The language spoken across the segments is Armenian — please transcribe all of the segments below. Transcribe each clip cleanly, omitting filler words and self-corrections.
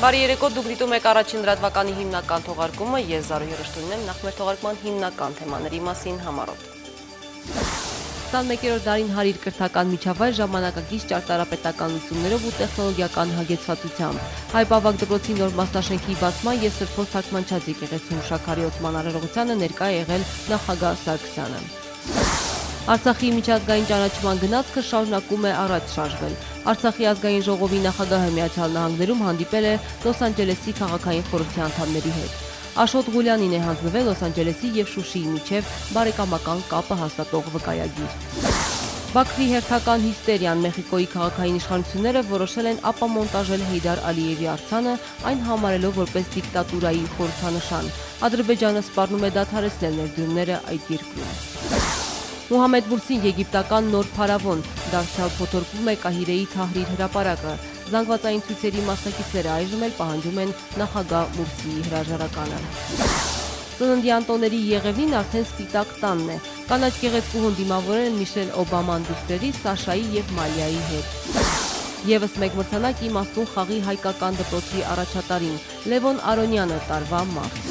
Բարի երեկո, դուք դիտում եք առաջին լրատվականի հիմնական թողարկումը, ես Զարու Երաշտունն եմ, նախ մեր թողարկման հիմնական թեմաների մասին համառոտ։ 21-րդ դարին հարիր կրթական միջավայր ժամանակակից ճարտարապետական լուծումներով ու տեխնոլոգիական հագեցվածությամբ։ Հայ Ավագ դպրոցի նոր մասնաշենքի բացման և Սրբոց Թարգմանչած եկեղեցու հուշաքարի օծման արարողությանը ներկա է եղել նախագահ Սարգսյանը։ Արցախի միջազգային ճանաչման գնացքը շարունակում է առաջ շարժվել։ Արցախի ազգային ժողովի նախագահը Միացյալ Նահանգներում հանդիպել է Լոս Անջելեսի քաղաքային խորհրդի անդամների հետ։ Աշոտ Ղուլյանին է հանձնվել Լոս Անջելեսի և Շուշիի միջև բարեկամական կապը հաստատող վկայագիր։ Բաքվի հերթական հիստերիան Մեխիկոյի քաղաքային իշխանությունները որոշել են ապամոնտաժել Հեյդար Ալիևի արձանը, այն համարելով որպես դիկտատուրայի խորհրդանշան։ Ադրբեջանը սպառնում է դադարեցնել ներդրումները այդ երկրում։ Մուհամեդ Մուրսին եգիպտական նոր փարավոն, դարձյալ փոթորկվում է Կահիրեի Թահրիր հրապարակը։ Զանգվածային ցույցերի մասնակիցները այժմ էլ պահանջում են նախագահ Մուրսիի հրաժարականը։ Ծննդյան տոների եղևնին արդեն սպիտակ տանն է։ Կանաչ գեղեցկուհուն դիմավորել են Միշել Օբաման դուստրերի Սաշայի և Մալիայի հետ։ Եվս մեկ մրցանակ իմաստուն խաղի հայկական դպրոցի առաջատարին Լևոն Արոնյանը տարվա մարդ։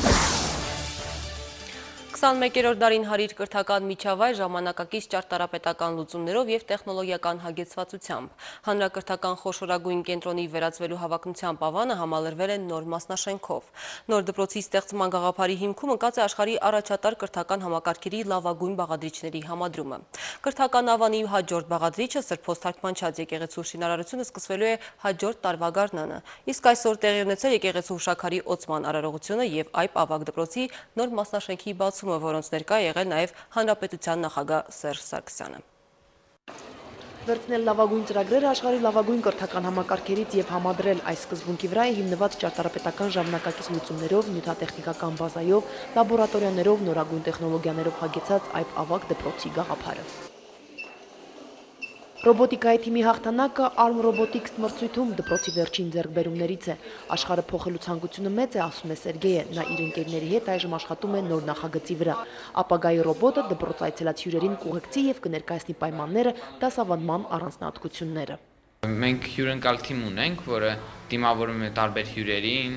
21-րդ դարին հարիր կրթական միջավայր ժամանակակից ճարտարապետական լուծումներով և տեխնոլոգիական հագեցվածությամբ։ Հանրակրթական խոշորագույն կենտրոնի վերածվելու հավակնության պավանը համալրվել է նոր մասնաշենքով։ Նոր դպրոցի ստեղծման գաղափարի հիմքում ընկած է աշխարհի առաջատար կրթական համակարգերի լավագույն բաղադրիչների համադրումը։ Կրթական ավանի հաջորդ բաղադրիչը Սրբոց Թարգմանչած եկեղեցու շինարարությունը սկսվելու է հաջորդ տարվա գարնանը։ Իսկ այսօր տեղի ունեցել եկեղեցու հուշաքարի օծման արարողությունը և Այբ ավագ դպրոցի նոր մասնաշենքի բացումը, որոնց ներկա է եղել նաև Հանրապետության նախագահ Սերժ Սարգսյանը։ Վերցնել լավագույն ծրագրերը աշխարհի լավագույն կրթական համակարգերից և համադրել այս սկզբունքի վրա է հիմնված ճարտարապետական ժամանակակից լուծումներով, նյութատեխնիկական բազայով, լաբորատորիաներով, նորագույն տեխնոլոգիաներով հագեցած Այբ ավագ դպրոցի գաղափարը։ Ռոբոտիկայի թիմի հաղթանակը Arm Robotics մրցույթում դպրոցի վերջին ձեռքբերումներից է։ Աշխարհը փոխելու ցանկությունը մեծ է, ասում է Սերգեյը, նա իր ընկերների հետ այժմ աշխատում է նոր նախագծի վրա։ Ապագայի ռոբոտը դպրոց այցելած հյուրերին կուղեկցի և կներկայացնի պայմանները, դասավանդման առանձնահատկությունները։ Մենք հյուրընկալ թիմ ունենք, որը դիմավորում է տարբեր հյուրերին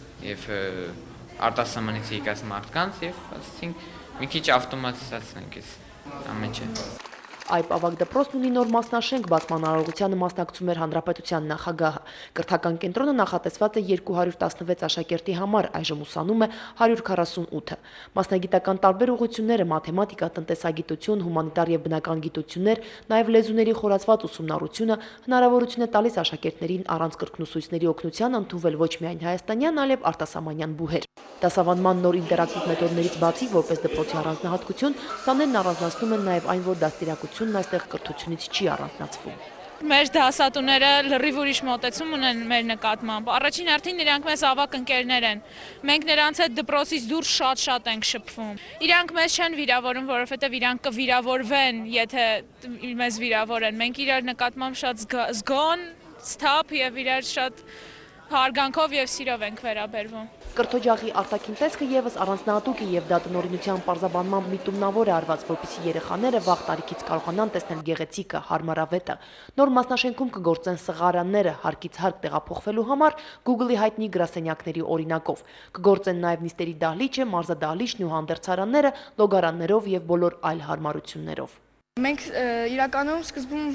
և արտասահմանից եկած մարդկանց և ասենք մի քիչ ավտոմատիզացնենք այս ամենը։ Այբ ավագ դպրոցն ունի նոր մասնաշենք, բացման արարողությանը մասնակցում էր Հանրապետության նախագահը։ Կրթական կենտրոնը նախատեսված է 216 աշակերտի համար, այժմ ուսանում է 148-ը։ Մասնագիտական տարբեր ուղղությունները՝ մաթեմատիկա, տնտեսագիտություն, հումանիտար և բնական գիտություններ, նաև լեզուների խորացված ուսումնառությունը հնարավորություն է տալիս աշակերտներին առանց կրկնուսույցների օգնության ընդունվել ոչ միայն հայաստանյան, այլև արտասահմանյան բուհեր։ Դասավանդման նոր ինտերակտիվ մեթոդներից բացի, որպես դպրոցի առանձնահատկություն, սաներն առանձնացնում են նաև այն, որ դաստիարակությունն այստեղ կրթությունից չի առանձնացվում։ Մեր դասատուները լրիվ ուրիշ մոտեցում ունեն մեր նկատմամբ։ Առաջին հերթին իրանք մեզ ավագ ընկերներ են։ Մենք նրանց հետ դպրոցից դուրս շատ ենք շփվում։ Իրանք մեզ չեն վիրավորում, որովհետև իրանք կվիրավորվեն, եթե մեզ վիրավորեն։ Մենք իրար նկատմամբ շատ զգոն, սթափ և իրար շատ հարգանքով և սիրով ենք վերաբերվում։ Կրթօջախի արտաքին տեսքը եւս առանձնահատուկ է եւ դա տնօրինության պարզաբանմամբ միտումնավոր է արված, որպեսզի երեխաները վաղ տարիքից կարողանան տեսնել գեղեցիկը, հարմարավետը։ Նոր մասնաշենքում կգործեն սղարանները հարկից հարկ տեղափոխվելու համար Google-ի հայտնի գրասենյակների օրինակով։ Կգործեն նաև նիստերի դահլիճը, մարզադահլիճն ու հանդերձարանները լոգարաններով եւ բոլոր այլ հարմարություններով։ Մենք իրականում սկզբում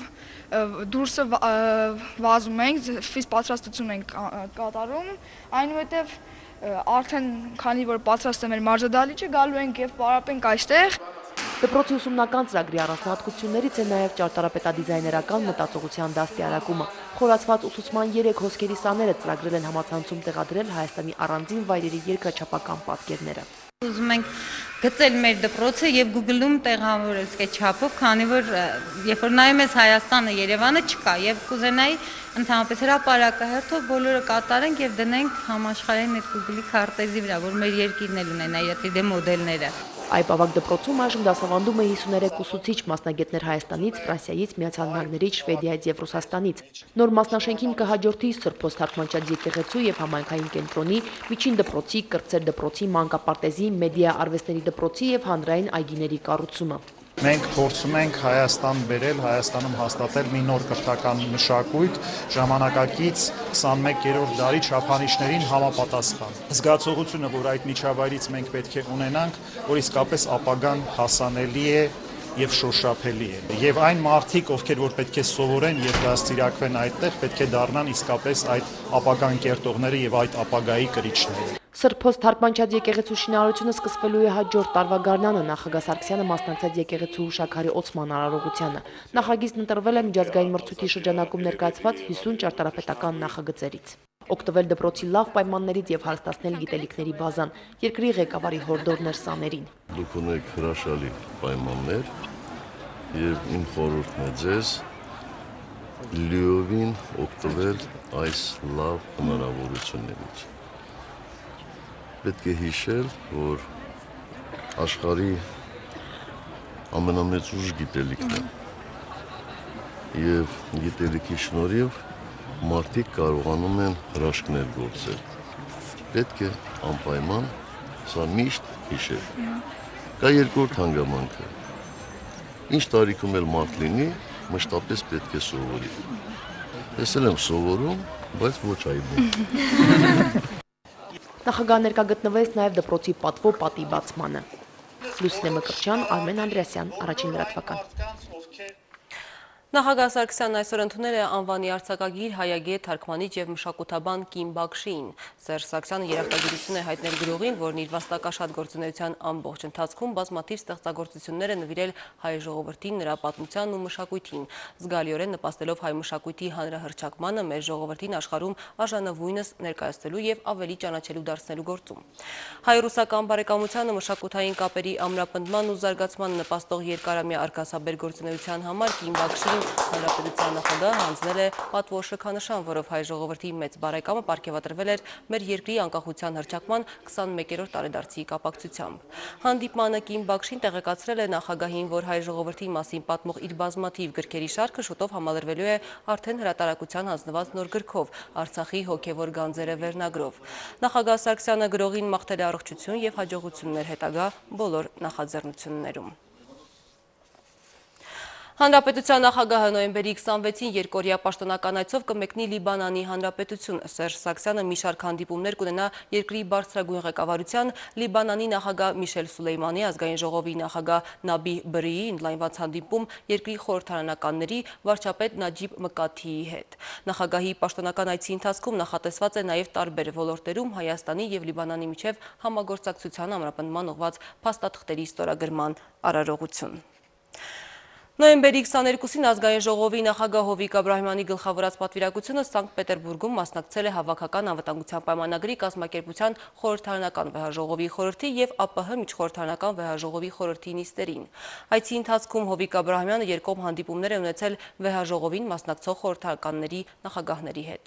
դուրսը վազում ենք, ֆիզ պատրաստություն ենք կատարում, այնուհետև արդեն քանի որ պատրաստ է մեր մարզադահլիճը, գալու ենք եւ պարապենք այստեղ։ Դպրոցի ուսումնական ծրագրի առանձնահատկություններից է նաև ճարտարապետադիզայներական մտածողության դաստիարակումը։ Խորացված ուսուցման 3 հոսքերի սաները ծրագրել են համացանցում տեղադրել Հայաստանի առանձին վայրերի երկրաչափական պատկերները։ Ուզում ենք գծել մեր դպրոցը եւ Google-ում տեղավորել SketchUp-ով, քանի որ երբ որ նայում ես Հայաստանը, Երևանը չկա եւ կուզենայի ընդհանրապես հրապարակահերթով բոլորը կատարենք եւ դնենք համաշխարհային այդ Google-ի քարտեզի վրա, որ մեր երկիրն էլ ունենա իր 3D մոդելները։ Այբ ավագ դպրոցում այժմ դասավանդում է 53 ուսուցիչ մասնագետներ Հայաստանից, Ֆրանսիայից, Միացյալ Նահանգներից, Շվեդիայից եւ Ռուսաստանից։ Նոր մասնաշենքին կհաջորդի Սրբոց Թարգմանչած եկեղեցու եւ համայնքային կենտրոնի, միջին դպրոցի, կրտսեր դպրոցի, մանկապարտեզի, մեդիա արվեստների դպրոցի եւ հանրային այգիների կառուցումը։ Մենք փորձում ենք Հայաստան բերել, Հայաստանում հաստատել մի նոր կրթական մշակույթ, ժամանակակից 21-րդ դարի չափանիշներին համապատասխան։ Զգացողությունը, որ այդ միջավայրից մենք պետք է ունենանք, որ իսկապես ապագան հասանելի է եւ շոշափելի է։ Եվ այն մարդիկ, ովքեր որ պետք է սովորեն եւ դաստիարակվեն այդտեղ, պետք է դառնան իսկապես այդ ապագան կերտողները եւ այդ ապագայի կրիչները։ Սրբոց թարգմանչած եկեղեցու շինարարությունը սկսվելու է հաջորդ տարվա գարնանը, նախագահ Սարգսյանը մասնակցեց եկեղեցու հուշաքարի օծման արարողությանը։ Նախագիծն ընտրվել է միջազգային մրցույթի շրջանակում ներկայացված 50 ճարտարապետական նախագծերից։ Օգտվել դպրոցի լավ պայմաններից եւ հարստացնել գիտելիքների բազան, երկրի ղեկավարի հորդորներ սաներին։ Դուք ունեք հրաշալի պայմաններ եւ իմ խորհուրդն է ձեզ լիովին օգտվել այս լավ հնարավորություններից։ Պետք է հիշել, որ աշխարհի ամենամեծ ուժ գիտելիքն է եւ գիտելիքի շնորհիվ մարդիկ կարողանում են հրաշքներ գործել։ Պետք է անպայման սա միշտ հիշել։ Կա երկրորդ հանգամանքը։ Ինչ տարիքում էլ մարդ լինի, մշտապես պետք է սովորի։ Ես էլ եմ սովորում, բայց ոչ այդպես։ Նախագահ ներկա գտնվեց նաև դպրոցի պատվո պատի բացմանը։ Լուսինե Մկրտչյան, Արմեն Անդրեասյան, Առաջին լրատվական։ Նախագահ Սարգսյանն այսօր ընդունել է անվանի արձակագիր, հայագետ, թարգմանիչ եւ մշակութաբան Կիմ Բաքշիին։ Սերժ Սարգսյանը երախտագիտություն է հայտնել գրողին, որն իր վաստակաշատ գործունեության ամբողջ ընթացքում բազմաթիվ ստեղծագործություններ է նվիրել հայ ժողովրդին, նրա պատմությանն ու մշակույթին, զգալիորեն նպաստելով հայ մշակույթի հանրահռչակմանը, մեր ժողովրդին աշխարհում արժանավույնս ներկայացնելու եւ ավելի ճանաչելու դարձնելու գործում։ Հայ-ռուսական բարեկամությանը, մշակութային կապերի ամրապնդման ու զարգացման նպաստող երկարամյա արգասաբեր գործունեության համար Կիմ Բաքշին Հանրապետության նախագահ հանձնել է պատվո շքանշան, որով հայ ժողովրդի մեծ բարեկամը պարգևատրվել էր մեր երկրի անկախության հռչակման 21-րդ տարեդարձի կապակցությամբ։ Հանդիպմանը Կիմ Բաքշին տեղեկացրել է նախագահին, որ հայ ժողովրդի մասին պատմող իր բազմաթիվ գրքերի շարքը շուտով համալրվելու է արդեն հրատարակության հանձնված նոր գրքով՝ Արցախի հոգևոր գանձերը վերնագրով։ Նախագահ Սարգսյանը գրողին մաղթել է առողջություն եւ հաջողություններ հետագա բոլոր նախաձեռնություններում։ Հանրապետության նախագահը նոյեմբերի 26-ին երկօրյա պաշտոնական այցով կմեկնի Լիբանանի Հանրապետություն։ Սերժ Սարգսյանը մի շարք հանդիպումներ կունենա երկրի բարձրագույն ղեկավարության, Լիբանանի նախագահ Միշել Սուլեյմանի, ազգային ժողովի նախագահ Նաբիհ Բրիի, ընդլայնված հանդիպում երկրի խորհրդարանականների, վարչապետ Նաջիբ Մկաթիի հետ։ Նախագահի պաշտոնական այցի ընթացքում նախատեսված է նաև տարբեր ոլորտերում Հայաստանի եւ Լիբանանի միջև համագործակցության ամրապնդման ուղղված փաստաթղթերի ստորագրման արարողություն։ Նոյեմբերի 22-ին ազգային ժողովի նախագահ Հովիկ Աբրահամյանի գլխավորած պատվիրակությունը Սանկտ Պետերբուրգում մասնակցել է Հավաքական անվտանգության պայմանագրի կազմակերպության խորհրդարանական վեհաժողովի խորհրդի եւ ԱՊՀ միջխորհրդարանական վեհաժողովի խորհրդի նիստերին։ Այցի ընթացքում Հովիկ Աբրահամյանը երկկողմ հանդիպումներ է ունեցել վեհաժողովին մասնակցող խորհրդարանականների նախագահների հետ։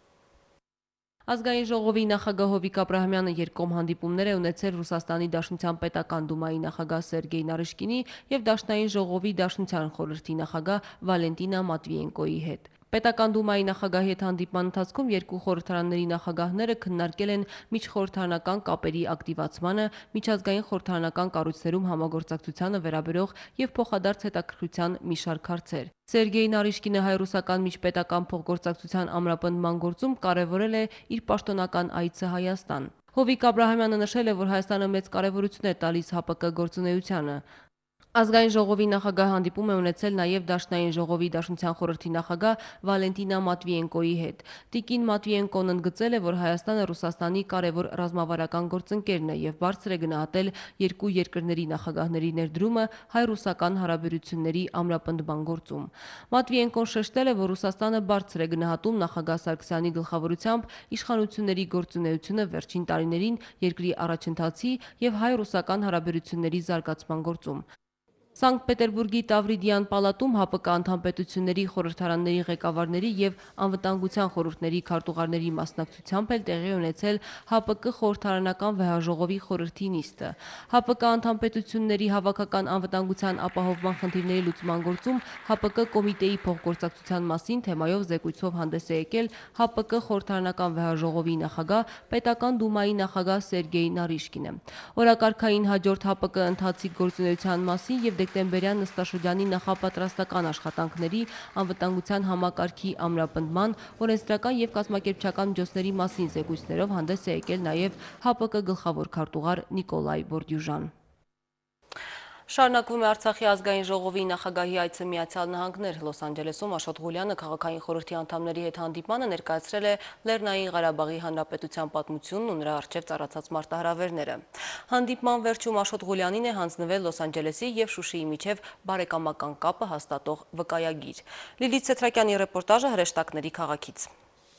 Ազգային ժողովի նախագահ Հովիկ Աբրահամյանը երկկողմ հանդիպումներ է ունեցել Ռուսաստանի Դաշնության պետական դումայի նախագահ Սերգեյ Նարիշկինի եւ Դաշնային ժողովի Դաշնության խորհրդի նախագահ Վալենտինա Մատվիենկոյի հետ։ Պետական դումայի նախագահի հետ հանդիպման ընթացքում երկու խորհրդարանների նախագահները քննարկել են միջխորհրդարանական կապերի ակտիվացմանը, միջազգային խորհրդարանական կառույցներում համագործակցությանը վերաբերող եւ փոխադարձ հետաքրքրության մի շարք հարցեր։ Սերգեյ Նարիշկինը հայ-ռուսական միջպետական փոխգործակցության ամրապնդման գործում կարևորել է իր պաշտոնական այցը Հայաստան։ Հովիկ Աբրահամյանը նշել է, որ Հայաստանը մեծ կարևորություն է տալիս ՀԱՊԿ գործունեությանը։ Ազգային ժողովի նախագահ հանդիպում է ունեցել նաև Դաշնային ժողովի Դաշնության խորհրդի նախագահ Վալենտինա Մատվիենկոյի հետ։ Տիկին Մատվիենկոն ընդգծել է, որ Հայաստանը Ռուսաստանի կարևոր ռազմավարական գործընկերն է եւ բարձր է գնահատել երկու երկրների նախագահների ներդրումը հայ-ռուսական հարաբերությունների ամրապնդման գործում։ Մատվիենկոն շեշտել է, որ Ռուսաստանը բարձր է գնահատում նախագահ Սարգսյանի գլխավորությամբ իշխանությունների գործունեությունը վերջին տարիներին երկրի առաջընթացի եւ հայ-ռուսական հարաբերությունների զարգացման գործում։ Սանկտ Պետերբուրգի Տավրիդյան պալատում ՀԱՊԿ անդամ պետությունների խորհրդարանների ղեկավարների եւ անվտանգության խորհուրդների քարտուղարների մասնակցությամբ էլ տեղի ունեցել ՀԱՊԿ խորհրդարանական վեհաժողովի խորհրդի նիստը։ ՀԱՊԿ անդամ պետությունների հավաքական անվտանգության ապահովման խնդիրների լուծման գործում ՀԱՊԿ կոմիտեի փոխգործակցության մասին թեմայով զեկույցով հանդես է եկել ՀԱՊԿ խորհրդարանական վեհաժողովի նախագահ պետական դումայի նախագահ Սերգեյ Նարիշկինը։ Օրակարգային հաջորդ ՀԱՊԿ ընթացիկ գործունեության մասին եւ դեկտեմբերյան նստաշրջանի նախապատրաստական աշխատանքների, անվտանգության համակարգի ամրապնդման, օրենսդրական եւ կազմակերպչական միջոցների մասին զեկույցներով հանդես է եկել նաեւ ՀԱՊԿ գլխավոր քարտուղար Նիկոլայ Բորդյուժան։ Շարունակվում է Արցախի ազգային ժողովի նախագահի այցը Միացյալ Նահանգներ։ Լոս Անջելեսում Աշոտ Ղուլյանը քաղաքային խորհրդի անդամների հետ հանդիպմանը ներկայացրել է Լեռնային Ղարաբաղի Հանրապետության պատմությունն ու նրա առջև ծառացած մարտահրավերները։ Հանդիպման վերջում Աշոտ Ղուլյանին է հանձնվել Լոս Անջելեսի եւ Շուշիի միջև բարեկամական կապը հաստատող վկայագիր։ Լիլիթ Սեթրակյանի ռեպորտաժը հրեշտակների քաղաքից։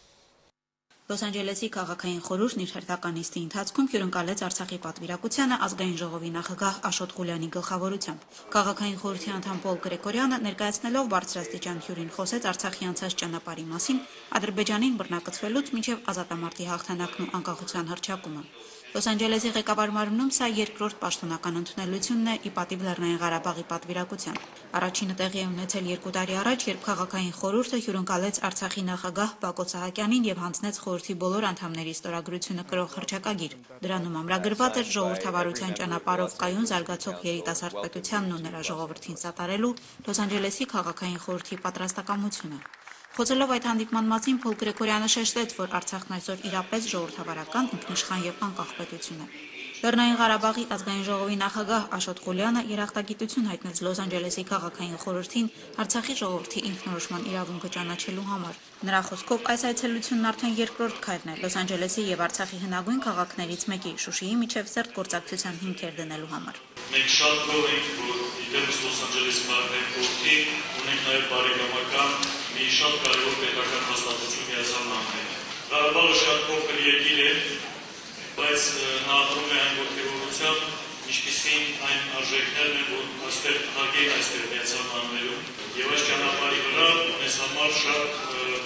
Լոս Անջելեսի քաղաքային խորհուրդն իր հերթական նիստի ընթացքում հյուրընկալեց Արցախի պատվիրակությանը ազգային ժողովի նախագահ Աշոտ Ղուլյանի գլխավորությամբ։ Քաղաքային խորհրդի անդամ Պոլ Գրեգորյանը ներկայացնելով բարձրաստիճան հյուրին խոսեց Արցախի անցած ճանապարհի մասին, Ադրբեջանին բռնակցվելուց մինչև ազատամարտի հաղթանակն ու անկախության հռչակումը։ Լոս Անջելեսի ղեկավար մարմնում սա երկրորդ պաշտոնական ընդունելությունն է ի պատիվ Լեռնային Ղարաբաղի պատվիրակության։ Առաջինը տեղի է ունեցել 2 տարի առաջ, երբ քաղաքային խորհուրդը հյուրընկալեց Արցախի նախագահ Բակո Սահակյանին եւ հանձնեց խորհրդի բոլոր անդամների ստորագրությունը կրող հռչակագիր։ Դրանում ամրագրված էր ժողովրդավարության ճանապարհով կայուն զարգացող երիտասարդ պետությանն ու նրա ժողովրդին սատարելու Լոս Անջելեսի քաղաքային խորհրդի պատրաստակամությունը։ Խոսելով այդ հանդիպման մասին, Պոլ Գրեգորյանը շեշտեց, որ Արցախն այսօր իրապես ժողովրդավարական, ինքնիշխան եւ անկախ պետություն է։ Լեռնային Ղարաբաղի ազգային ժողովի նախագահ Աշոտ Ղուլյանը երախտագիտություն հայտնեց Լոս Անջելեսի քաղաքային խորհրդին Արցախի ժողովրդի ինքնորոշման իրավունքը ճանաչելու համար։ Նրա խոսքով այս այցելությունն արդեն երկրորդ քայլն է Լոս Անջելեսի եւ Արցախի հնագույն քաղաքներից մեկի Շուշիի միջև սերտ գործակցության հիմքեր դնելու համար։ Մենք շատ գոհ ենք, որ իդեպս Լոս Անջելեսի քաղաքային խորհրդի ունենք նաեւ բարեկամական մի շատ կարևոր պետական հաստատություն Միացյալ Նահանգներում։ Ղարաբաղը շատ փոքր երկիր է, բայց նա ապրում է այն ոգևորությամբ, ինչպիսին այն արժեքներն են, որ այստեղ հագեն այստեղ Միացյալ Նահանգներում, եւ այս ճանապարհի վրա մեզ համար շատ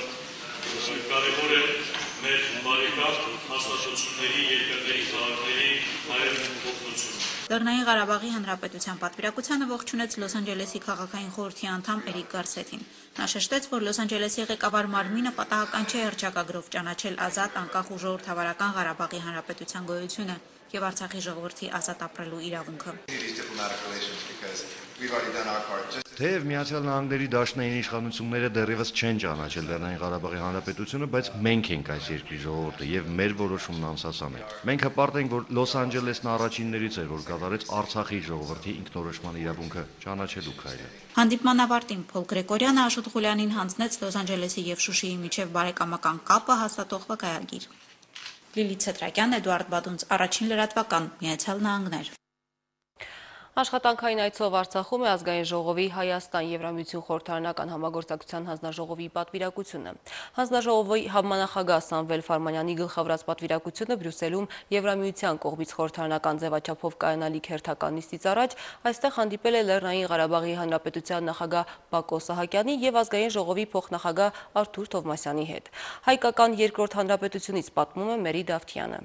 կարևոր է մեր բարեկամ հաստատությունների, երկրների, քաղաքների հայր օգնությունը։ Լեռնային Ղարաբաղի Հանրապետության պատվիրակությանը ողջունեց Լոս Անջելեսի քաղաքային խորհրդի անդամ Էրիկ Գարսեթին։ Նա շեշտեց, որ Լոս Անջելեսի ղեկավար մարմինը պատահական չէ հռչակագրով ճանաչել ազատ, անկախ ու ժողովրդավարական Ղարաբաղի Հանրապետության գոյությունը եւ Արցախի ժողովրդի ազատ ապրելու իրավունքը։ Թեև Միացյալ Նահանգների դաշնային իշխանությունները դեռևս չեն ճանաչել Լեռնային Ղարաբաղի Հանրապետությունը, բայց մենք ենք այս երկրի ժողովուրդը եւ մեր որոշումն անսասան է։ Մենք հպարտ ենք, որ Լոս Անջելեսն առաջիններից էր, որ կատարեց Արցախի ժողովրդի ինքնորոշման իրավունքը ճանաչելու քայլը։ Հանդիպման ավարտին Պոլ Գրեգորյանը Աշոտ Ղուլյանին հանձնեց Լոս Անջելեսի եւ Շուշիի միջև բարեկամական կապը հաստատող վկայագիր։ Լիլիթ Սեթրակյան, Էդուարդ Բադունց, Առաջին լրատվական, Միացյալ Նահանգներ։ Աշխատանքային այցով Արցախում է ազգային ժողովի Հայաստան-Եվրամիություն խորհրդարանական համագործակցության հանձնաժողովի պատվիրակությունը։ Հանձնաժողովի համանախագահ Սամվել Ֆարմանյանի գլխավորած պատվիրակությունը Բրյուսելում Եվրամիության կողմից խորհրդարանական ձևաչափով կայանալիք հերթական նիստից առաջ այստեղ հանդիպել է Լեռնային Ղարաբաղի Հանրապետության նախագահ Բակո Սահակյանի եւ ազգային ժողովի փոխնախագահ Արթուր Թովմասյանի հետ։ Հայկական երկրորդ հանրապետությունից պատմում է Մերի Դավթյանը։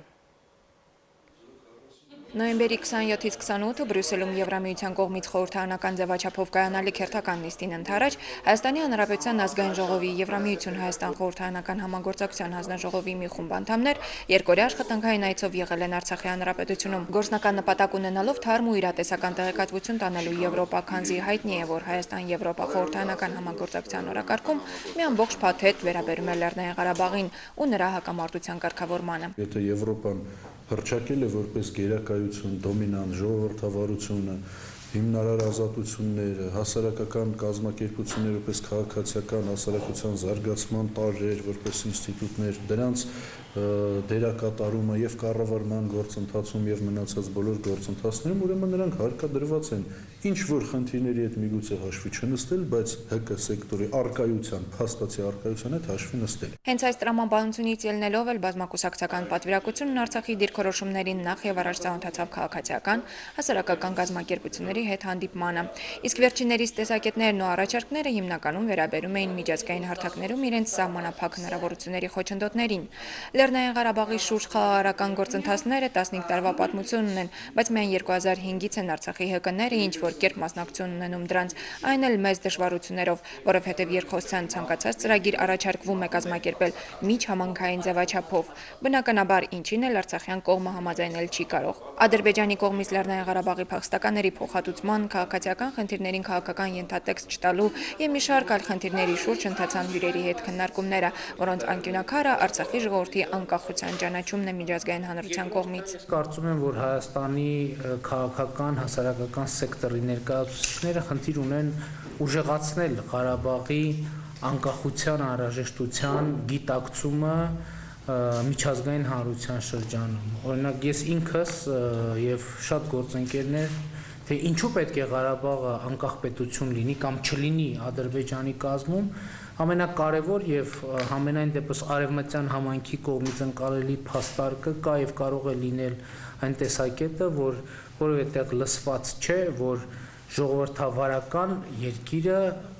Նոյեմբերի 27-ից 28-ը Բրյուսելում Եվրամիության կողմից խորհրդարանական ձևաչափով կայանալիք հերթական նիստին ընթരാճ Հայաստանի Հանրապետության ազգային ժողովի Եվրամիություն Հայաստան խորհրդարանական համագործակցության հանձնաժողովի մի խումբ անդամներ երկօրյա աշխատանքային այցով եղել են Արցախի Հանրապետությունում։ Գործնական նպատակ ունենալով թարմ ու իրատեսական տեղեկատվություն տանելու Եվրոպա, քանզի հայտնի է, որ Հայաստան-Եվրոպա խորհրդարանական համագործակցության օրակարգում մի ամբողջ փաթեթ վերաբերում է Լեռնային Ղարաբաղին ու նրա հակամարտության կարգավորմանը։ Եթե Եվրոպան հռչակել է որպես գերակայություն, դոմինանտ ժողովրդավարությունը, հիմնարար ազատությունները, հասարակական կազմակերպությունները որպես քաղաքացիական հասարակության զարգացման տարրեր, որպես ինստիտուտներ, դրանց դերակատարումը եւ կառավարման գործընթացում եւ մնացած բոլոր գործընթացներում, ուրեմն նրանք հարկադրված են ինչ որ խնդիրների հետ միգուցե հաշվի չնստել, բայց ՀԿ սեկտորի արկայության, փաստացի արկայության հետ հաշվի նստել։ Հենց այս տրամաբանությունից ելնելով էլ բազմակուսակցական պատվիրակությունն Արցախի դիրքորոշումներին նախ եւ առաջ ծանոթացավ քաղաքացիական, հասարակական կազմակերպությունների հետ հանդիպմանը։ Իսկ վերջիններիս տեսակետներն ու առաջարկները հիմնականում վերաբերում էին միջազգային հարթակներում իրենց սահմանափակ հնարավորությունների խոչընդոտներին։ Լեռնային Ղարաբաղի շուրջ խաղաղարարական գործընթացները 15 տարվա պատմություն ունեն, բայց միայն 2005-ից են Արցախի ՀԿ-ները ինչ որ կերպ մասնակցություն ունենում դրանց, այն էլ մեծ դժվարություններով, որովհետև երկխոսության ցանկացած ծրագիր առաջարկվում է կազմակերպել միջհամանքային ձևաչափով։ Բնականաբար ինչին էլ արցախյան կողմը համաձայնել չի կարող։ Ադրբեջանի կողմից Լեռնային Ղարաբաղի փախստականների փոխհատուցման, քաղաքացիական խնդիրներին քաղաքական ենթատեքստ չտալու եւ մի շարք այլ խնդիրների շուրջ ընթացան հյուրերի հետ քննարկումները, որոնց անկյունակարը Արցախի ժողովրդի անկախության ճանաչումն է միջազգային հանրության կողմից։ Կարծում եմ, որ Հայաստանի քաղաքական, հասարակական սեկտորի ներկայացուցիչները խնդիր ունեն ուժեղացնել Ղարաբաղի անկախության անհրաժեշտության գիտակցումը միջազգային հանրության շրջանում։ Օրինակ ես ինքս եւ շատ գործընկերներ, թե ինչու պետք է Ղարաբաղը անկախ պետություն լինի կամ չլինի Ադրբեջանի կազմում, ամենակարևոր եւ համենայն դեպս արևմտյան համայնքի կողմից ընկալելի փաստարկը կա եւ կարող է լինել այն տեսակետը, որ որևէ տեղ լսված չէ, որ ժողովրդավարական երկիրը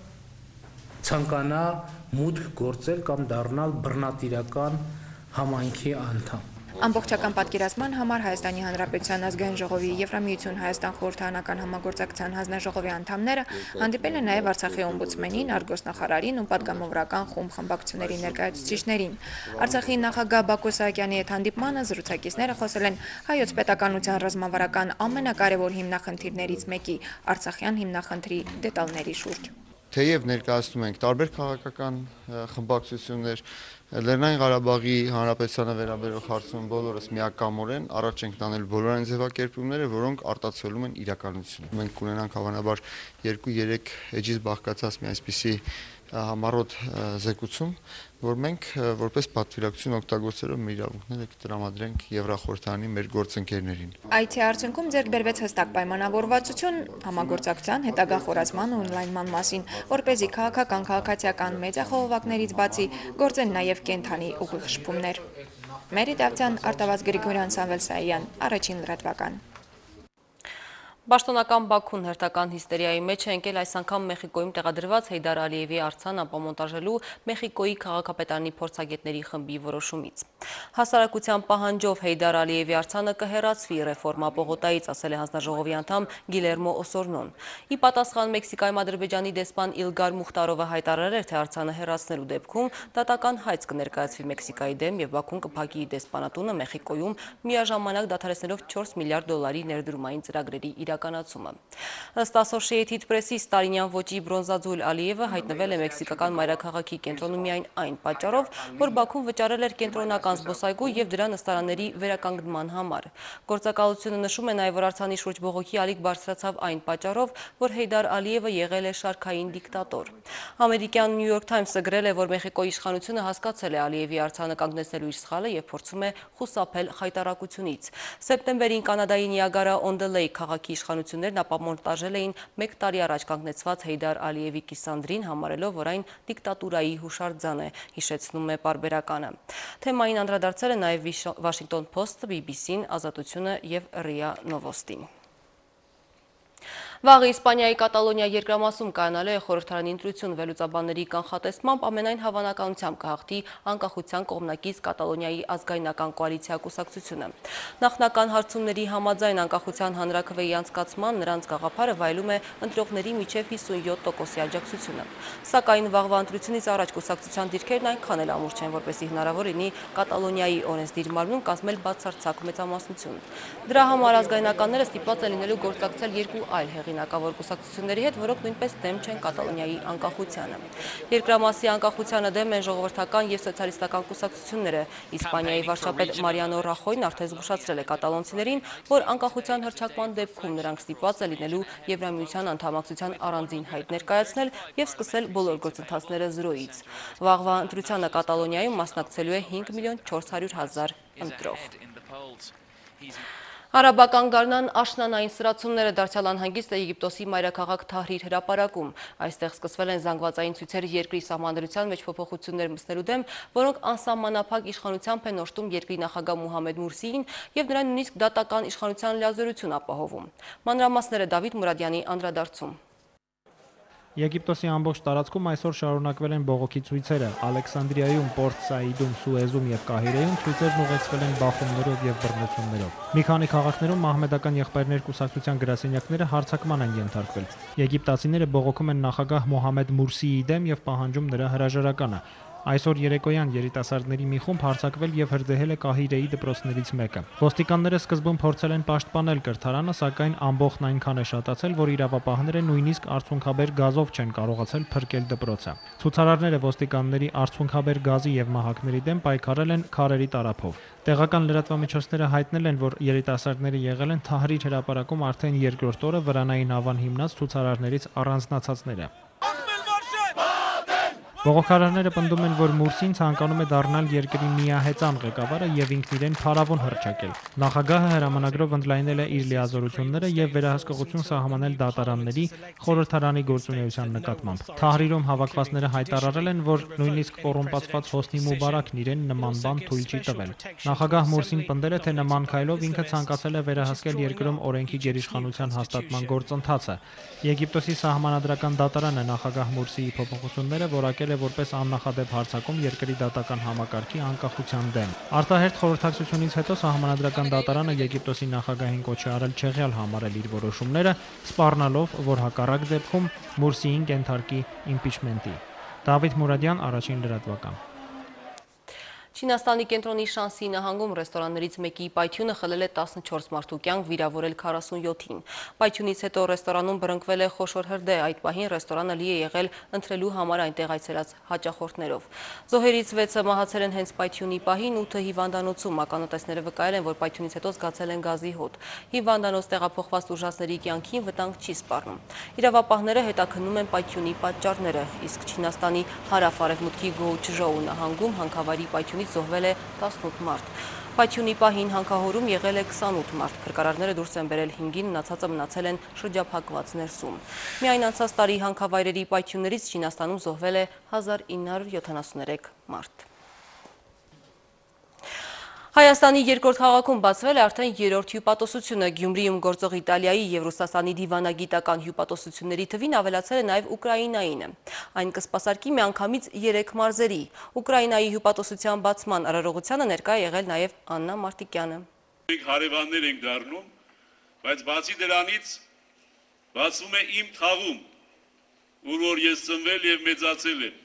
ցանկանա մուտք գործել կամ դառնալ բռնատիրական համայնքի անդամ։ Ամբողջական պատկերացման համար Հայաստանի Հանրապետության ազգային ժողովի Եվրամիություն Հայաստան խորհրդարանական համագործակցության հանձնաժողովի անդամները հանդիպել են նաև Արցախի օմբուդսմենին, արտգործնախարարին ու պատգամավորական խումբ խմբակցությունների ներկայացուցիչներին։ Արցախի նախագահ Բակո Սահակյանի հետ հանդիպմանը զրուցակիցները խոսել են հայոց պետականության ռազմավարական ամենակարևոր հիմնախնդիրներից մեկի՝ արցախյան հիմնախնդրի դետալների շուրջ։ Թեև ներկայացնում ենք տարբեր քաղաքական խմբակցություններ, Լեռնային Ղարաբաղի Հանրապետությանը վերաբերող հարցում բոլորս միակամորեն առաջ ենք տանել բոլոր այն ձևակերպումները, որոնք արտացոլում են իրականություն։ Մենք կունենանք հավանաբար 2-3 էջից բաղկացած մի այսպիսի համառոտ զեկուցում, որ մենք որպես պատվիրակություն օգտագործելով մեր իրավունքները կտրամադրենք Եվրախորհրդարանի մեր գործընկերներին։ Այցի արդյունքում ձեռք բերվեց հստակ պայմանավորվածություն համագործակցության հետագա խորացման ու օնլայնման մասին, որպեսզի քաղաքական, քաղաքացիական մեդիախողովակներից բացի գործեն նաև կենթանի ուղիղ շփումներ։ Մերի Դավթյան, Արտավազ Գրիգորյան, Սամվել Սայյան, Առաջին լրատվական։ Պաշտոնական Բաքուն հերթական հիստերիայի մեջ է ընկել այս անգամ Մեխիկոյում տեղադրված Հեյդար Ալիևի արձան ապամոնտաժելու Մեխիկոյի քաղաքապետարանի փորձագետների խմբի որոշումից։ Հասարակության պահանջով Հեյդար Ալիևի արձանը կհեռացվի ռեֆորմա պողոտայից, ասել է հանձնաժողովի անդամ Գիլերմո Օսորնոն։ Ի պատասխան Մեքսիկայում Ադրբեջանի դեսպան Իլգար Մուխտարովը հայտարարել էր, թե արձանը հեռացնելու դեպքում դատական հայց կներկայացվի Մեքսիկայի դեմ եւ Բաքուն կփակի դեսպանատունը Մեխիկոյում միաժամանակ դադարեցնելով $4 միլիարդ ներդրումային ծրագրերի իրականացումը։ Ըստ Associated Press-ի Ստալինյան ոճի բրոնզաձուլ Ալիևը հայտնվել է մեքսիկական մայրաքաղաքի կենտրոնում միայն այն պատճառով, որ Բաքուն վճարել էր կենտրոնական զբոսայգու եւ դրա նստարանների վերականգնման համար։ Գործակալությունը նշում է նաեւ, որ արձանի շուրջ բողոքի ալիք բարձրացավ այն պատճառով, որ Հեյդար Ալիևը եղել է շարքային դիկտատոր։ Ամերիկյան New York Times-ը գրել է, որ Մեխիկոյի իշխանությունը հասկացել է Ալիևի արձանը կանգնեցնելու իր սխալը եւ փորձում է խուսափել խայտարակությունից։ Սեպտեմբերին Կանադայի Նիագարա-on-the-Lake քաղաքի իշխանություններն ապամոնտաժել էին 1 տարի առաջ կանգնեցված Հեյդար Ալիևի կիսանդրին, համարելով, որ այն դիկտատուրայի հուշարձան է, հիշեցնում է պարբերականը։ Թեմային անդրադարձել է նաև Washington Post-ը, BBC-ն, Ազատությունը եւ RIA Novosti-ն։ Վաղը Իսպանիայի Կատալոնիա երկրամասում կայանալու է խորհրդարանի ընտրություն, վերլուծաբանների կանխատեսմամբ ամենայն հավանականությամբ կհաղթի անկախության կողմնակից Կատալոնիայի ազգայնական կոալիցիա կուսակցությունը։ Նախնական հարցումների համաձայն անկախության հանրաքվեի անցկացման նրանց գաղափարը վայելում է ընտրողների միջև 57%-ի աջակցությունը։ Սակայն վաղվա ընտրությունից առաջ կուսակցության դիրքերն այնքան էլ ամուր չեն, որպեսզի հնարավոր լինի Կատալոնիայի օրենսդիր մարմնում կազմել բացարձակ մեծամասնություն։ Դրա համար ազգայնականները ստիպված են լինելու գործակցել երկու այլ հեղինակավոր կուսակցությունների հետ, որոնք նույնպես դեմ չեն Կատալոնիայի անկախությանը։ Երկրամասի անկախությանը դեմ են ժողովրդական եւ սոցիալիստական կուսակցությունները։ Իսպանիայի վարչապետ Մարիանո Ռախոյն արդեն զգուշացրել է կատալոնցիներին, որ անկախության հռչակման դեպքում նրանք ստիպված են լինելու Եվրամիության անդամակցության առանձին հայտ ներկայացնել եւ սկսել բոլոր գործընթացները զրոյից։ Վաղվա ընտրությանը Կատալոնիայում մասնակցելու է 5.4 միլիոն ընտրող։ Արաբական գարնան աշնանային սրացումները դարձյալ անհանգիստ է Եգիպտոսի մայրաքաղաք Թահրիր հրապարակում։ Այստեղ սկսվել են զանգվածային ցույցեր երկրի սահմանադրության մեջ փոփոխություններ մտցնելու դեմ, որոնք անսահմանափակ իշխանությամբ են օժտում երկրի նախագահ Մուհամեդ Մուրսիին եւ նրան նույնիսկ դատական իշխանության լիազորություն ապահովում։ Մանրամասները Դավիթ Մուրադյանի անդրադարձում։ Եգիպտոսի ամբողջ տարածքում այսօր շարունակվել են բողոքի ցույցերը։ Ալեքսանդրիայում, Պորտ Սաիդում, Սուեզում եւ Կահիրեում ցույցերն ուղեկցվել են բախումներով եւ բռնություններով։ Մի քանի քաղաքներում մահմեդական եղբայրներ կուսակցության գրասենյակները հարձակման են ենթարկվել։ Եգիպտացիները բողոքում են նախագահ Մոհամեդ Մուրսիի դեմ եւ պահանջում նրա հրաժարականը։ Այսօր երեկոյան երիտասարդների մի խումբ հարձակվել եւ հրդեհել է Կահիրեի դպրոցներից մեկը։ Ոստիկանները սկզբում փորձել են պաշտպանել կրթարանը, սակայն ամբողջն այնքան է շատացել, որ իրավապահները նույնիսկ արցունքաբեր գազով չեն կարողացել փրկել դպրոցը։ Ցուցարարները ոստիկանների արցունքաբեր գազի եւ մահակների դեմ պայքարել են քարերի տարափով։ Տեղական լրատվամիջոցները հայտնել են, որ երիտասարդները եղել են Թահրիր հրապարակում արդեն երկրորդ օրը վրանային ավան հիմնած ցուցարարներից առանձնացածները։ Բողոքարարները պնդում են, որ Մուրսին ցանկանում է դառնալ երկրի միահեծան ղեկավարը եւ ինքն իրեն փառավոն հռչակել։ Նախագահը հրամանագրով ընդլայնել է իր լիազորությունները եւ վերահսկողություն սահմանել դատարանների, խորհրդարանի գործունեության նկատմամբ։ Թահրիրում հավաքվածները հայտարարել են, որ նույնիսկ կոռումպացված Հոսնի Մուբարաքն իրեն նման բան թույլ չի տվել։ Նախագահ Մուրսին պնդել է, թե նման քայլով ինքը ցանկացել է վերահսկել երկրում օրենքի գերիշխանության հաստատման գործընթացը։ Եգիպտոսի սահմանադրական դատարանը նախագահ Մուրսիի փոփոխությունները որակել է որպես աննախադեպ հարձակում երկրի դատական համակարգի անկախության դեմ։ Արտահերթ խորհրդակցությունից հետո սահմանադրական դատարանը Եգիպտոսի նախագահին կոչ է արել չեղյալ համարել իր որոշումները, սպառնալով, որ հակառակ դեպքում Մուրսիին կենթարկի իմպիչմենտի։ Դավիթ Մուրադյան, Առաջին լրատվական։ Չինաստանի կենտրոնի Շանսի նահանգում ռեստորաններից մեկի պայթյունը խլել է 14 մարդու կյանք, վիրավորել 47-ին։ Պայթյունից հետո ռեստորանում բռնկվել է խոշոր հրդեհ, այդ պահին ռեստորանը լի է եղել ընթրելու համար այնտեղ այցելած հաճախորդներով։ Զոհերից 6-ը մահացել են հենց պայթյունի պահին, 8-ը հիվանդանոցում, ականատեսները վկայել են, որ պայթյունից հետո զգացել են գազի հոտ։ Հիվանդանոց տեղափոխված տուժածների կյանքին վտանգ չի սպառնում։ Իրավապահները հետաքննում են պայթյունի պատճառները, իսկ Չինաստանի հարավ-արևմուտքի Գոուչժոու նահանգում հանքավայրի պայթյունից զոհվել է 18 մարդ։ Պայթյունի պահին հանքահորում եղել է 28 մարդ։ Փրկարարները դուրս են բերել 5-ին, մնացածը մնացել են շրջափակված ներսում։ Միայն անցած տարի հանքավայրերի պայթյուններից Չինաստանում զոհվել է 1973 մարդ։ Հայաստանի երկրորդ քաղաքում բացվել է արդեն երրորդ հյուպատոսությունը։ Գյումրիում գործող Իտալիայի եւ Ռուսաստանի դիվանագիտական հյուպատոսությունների թվին ավելացել է նաեւ Ուկրաինայինը։ Այն կսպասարկի միանգամից 3 մարզերի։ Ուկրաինայի հյուպատոսության բացման արարողությանը ներկա է եղել նաեւ Աննա Մարտիկյանը։ Մենք հարևաններ ենք դառնում, բայց բացի դրանից բացվում է իմ թաղում, ուր որ ես ծնվել եւ մեծացել եմ։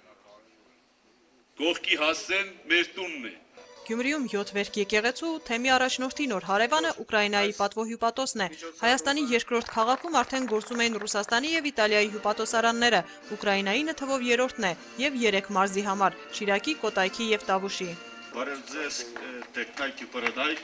Կողքի հասցեն մեր տունն է։ Գյումրիում 7 վերք եկեղեցու, թեմի առաջնորդի նոր հարևանը Ուկրաինայի պատվո հյուպատոսն է։ Հայաստանի երկրորդ քաղաքում արդեն գործում էին Ռուսաստանի եւ Իտալիայի հյուպատոսարանները, Ուկրաինայինը թվով երրորդն է եւ 3 մարզի համար՝ Շիրակի, Կոտայքի եւ Տավուշի։ Բարև ձեզ, տեխնայքի պարադայ։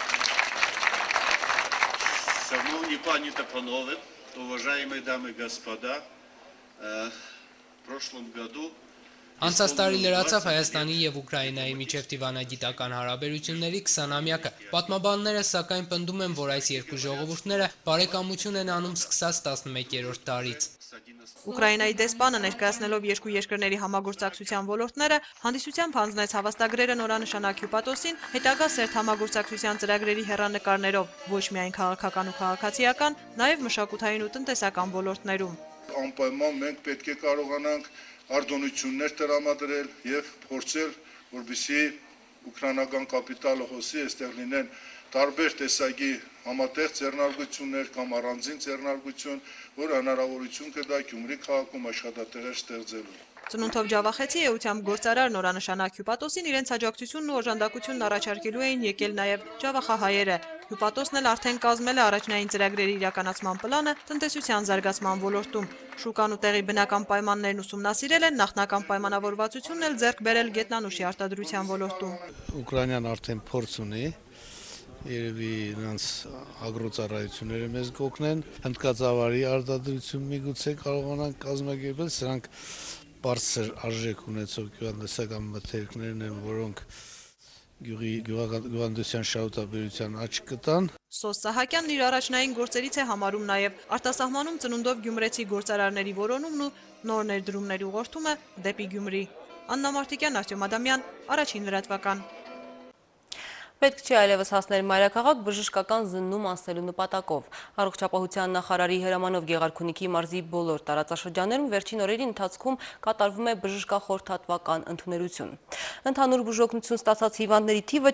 Шановні пані та панове, уважаемые дамы и господа, в прошлом году Անցած տարի լրացավ Հայաստանի եւ Ուկրաինայի միջև դիվանագիտական հարաբերությունների 20-ամյակը։ Պատմաբանները սակայն պնդում են, որ այս երկու ժողովուրդները բարեկամություն են անում սկսած 11-րդ տարից։ Ուկրաինայի դեսպանը ներկայացնելով երկու երկրների համագործակցության ոլորտները, հանդիսությամբ հանձնեց հավաստագրերը նորանշանակ հյուպատոսին, հետագա սերտ համագործակցության ծրագրերի հեռանկարներով, ոչ միայն քաղաքական ու քաղաքացիական, նաև մշակութային ու տնտեսական ոլորտներում։ Անպայման մենք պետք է կարողանանք արտոնություններ տրամադրել եւ փորձել, որպեսզի ուկրաինական կապիտալը հոսի, այստեղ լինեն տարբեր տեսակի համատեղ ձեռնարկություններ կամ առանձին ձեռնարկություն, որ հնարավորություն կտա Գյումրի քաղաքում աշխատատեղեր ստեղծելու։ Ծնունդով ջավախեցի էությամբ գործարար նորանշանակ հյուպատոսին իրենց աջակցությունն ու օժանդակությունն առաջարկելու էին եկել նաև ջավախահայերը։ Հյուպատոսն էլ արդեն կազմել է առաջնային ծրագրերի իրականացման պլանը տնտեսության զարգացման ոլորտում։ Շուկան ու տեղի բնական պայմաններն ուսումնասիրել են, նախնական պայմանավորվածությունն էլ ձեռք բերել գետնանուշի արտադրության ոլորտում։ Ուկրաինան արդեն փորձ ունի, երևի նրանց ագրոծառայությունները մեզ կօգնեն, հնդկածավալի արտադրություն միգուցե կարողանան կազմակերպել, սրանք բարձր արժեք ունեցող գյուղատնտեսական մթերքներն են, որոնք գյուղատնտեսության շահութաբերության աճ կտան։ Սոս Սահակյանն իր առաջնային գործերից է համարում նաև արտասահմանում ծնունդով գյումրեցի գործարարների որոնումն ու նոր ներդրումների ուղղորդումը դեպի Գյումրի։ Աննա Մարտիկյան, Արտյոմ Ադամյան, Առաջին լրատվական։ Պետք չի այլևս հասնել մայրաքաղաք բժշկական զննում անցնելու նպատակով։ Առողջապահության նախարարի հրամանով Գեղարքունիքի մարզի բոլոր տարածաշրջաններում վերջին օրերի ընթացքում կատարվում է բժշկախորհրդատվական ընդունելություն։ Ընդհանուր բուժօգնություն ստացած հիվանդների թիվը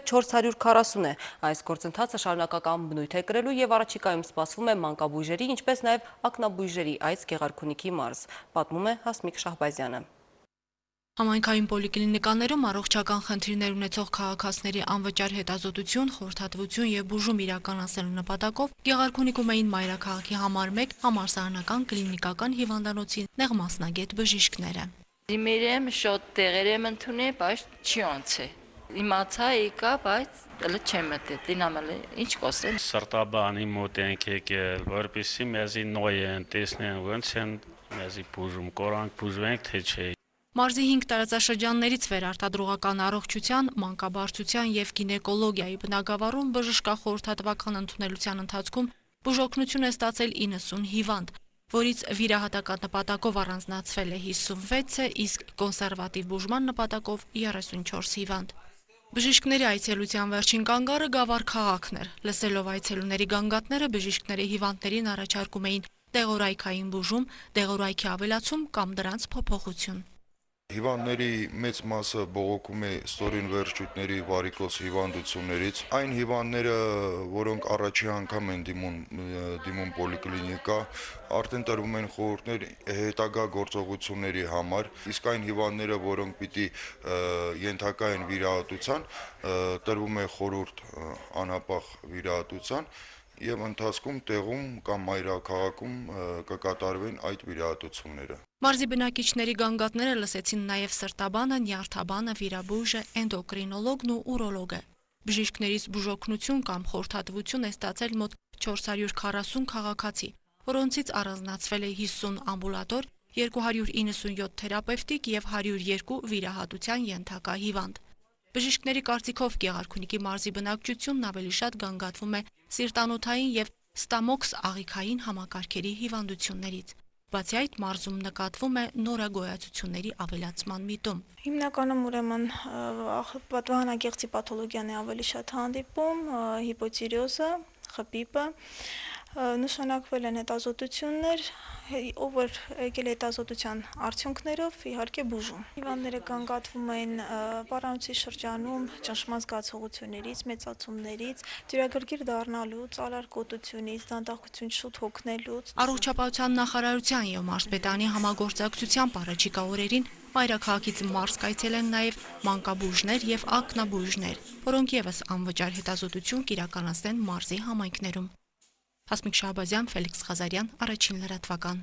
440 է։ Այս գործընթացը շարունակական բնույթ է կրելու եւ առաջիկայում սպասվում է մանկաբույժերի, ինչպես նաեւ ակնաբույժերի այց Գեղարքունիքի մարզ, պատմում է Հասմիկ Շահբազյանը։ Համայնքային պոլիկլինիկաներում առողջական խնդիրներ ունեցող քաղաքացիների անվճար հետազոտություն, խորհրդատվություն եւ բուժում իրականացնելու նպատակով Գեղարքունիքում էին մայրաքաղաքի համար 1 համալսարանական կլինիկական հիվանդանոցի նեղ մասնագետ բժիշկները։ Դիմերեմ շոտ տեղերեմ ընդունե, բայց չի անցե։ Իմացա եկա, բայց դեռ չեմ մտել, դինամել ինչ կոսեն։ Սրտաբանի մոտ ենք եկել, որպեսզի մեզի նոյեն, տեսնեն ոնց են մեզի բուժում, կորանք բուժվենք, թե չէ։ Մարզի 5 տարածաշրջաններից վերարտադրողական առողջության, մանկաբարձության եւ գինեկոլոգիայի բնագավառում բժշկախորհրդատվական ընդունելության ընթացքում բուժօգնություն է ստացել 90 հիվանդ, որից վիրահատական նպատակով առանձնացվել է 56-ը, իսկ կոնսերվատիվ բուժման նպատակով 34 հիվանդ։ Բժիշկների այցելության վերջին կանգառը Գավառ քաղաքն էր։ Լսելով այցելուների գանգատները, բժիշկները հիվանդներին առաջարկում էին տեղորայքային բուժում, տեղորայքի ավելացում կամ դրանց փոփոխություն։ Հիվանդների մեծ մասը բողոքում է ստորին վերջույթների վարիկոզ հիվանդություններից։ Այն հիվանդները, որոնք առաջի անգամ են դիմում պոլիկլինիկա, արդեն տրվում են խորհուրդներ հետագա գործողությունների համար, իսկ այն հիվանդները, որոնք պիտի ենթակա են վիրահատության, տրվում է խորհուրդ անհապաղ վիրահատության եւ ընթացքում տեղում կամ մայրաքաղաքում կկատարվեն այդ վիրահատությունները։ Մարզի բնակիչների գանգատները լսեցին նաև սրտաբանը, նյարդաբանը, վիրաբույժը, էնդոկրինոլոգն ու ուրոլոգը։ Բժիշկներից բուժօգնություն կամ խորհրդատվություն է ստացել մոտ 440 քաղաքացի, որոնցից առանձնացվել է 50 ամբուլատոր, 297 թերապևտիկ եւ 102 վիրահատության ենթակա հիվանդ։ Բժիշկների կարծիքով Գեղարքունիքի մարզի բնակչությունն ավելի շատ գանգատվում է սիրտանոթային եւ ստամոքս աղիքային համակարգերի հիվանդություններից։ Բացի այդ, մարզում նկատվում է նորագոյացությունների ավելացման միտում։ Հիմնականում ուրեմն պատվահանագեղձի պաթոլոգիան է ավելի շատ հանդիպում, հիպոթիրեոզը, խփիպը, նշանակվել են հետազոտություններ, ով որ եկել հետազոտության արդյունքներով իհարկե բուժում։ Հիվանդները գանգատվում են պարանոցի շրջանում ճնշման զգացողություններից, մեծացումներից, դյուրագրգիռ դառնալուց, ալարկոտությունից, դանդաղություն շուտ հոգնելուց։ Առողջապահության նախարարության եւ Մարզպետանի համագործակցությամբ առաջիկա օրերին մայրաքաղաքից մարզ կայցելեն նաեւ մանկաբույժներ եւ ակնաբույժներ, որոնք եւս անվճար հետազոտություն կիրականացնեն մարզի համայնքներում։ Հասմիկ Շահբազյան, Ֆելիքս Ղազարյան, Առաջին լրատվական։